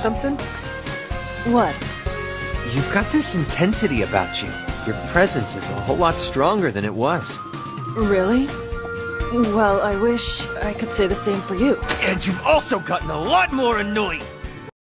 something? What? You've got this intensity about you. Your presence is a whole lot stronger than it was. Really? Well, I wish I could say the same for you. And you've also gotten a lot more annoying!